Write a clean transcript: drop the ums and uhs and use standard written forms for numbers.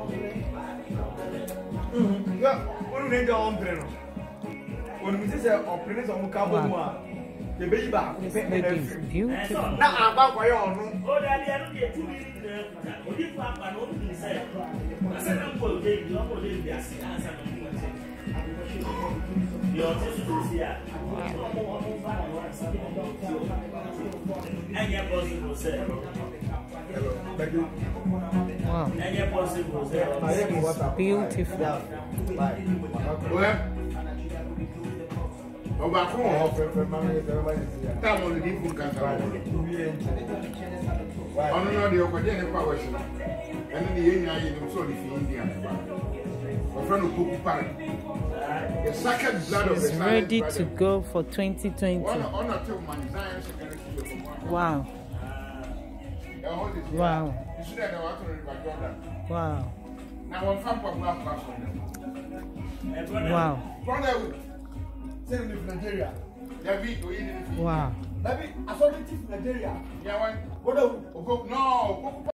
Yeah, one day on train. When we say operators on Mukawa, the baby back. This lady is beautiful. Now I'm back by on. Oh, daddy, I don't get 2 minutes there. What if I'm an open inside? I said, I'm going to take you up on the answer. Your sister here. And your possible say. Wow. And your possible say. Beautiful. Well, over time on the different country. On another, you're going to power. And then the Indian so the Indian. My friend of Kuku Park. The second blood of It's ready to go for 2020. Wow. Wow. Wow. Wow. Send me from Nigeria. Wow. Maybe I saw it in Nigeria. Yeah, what? No.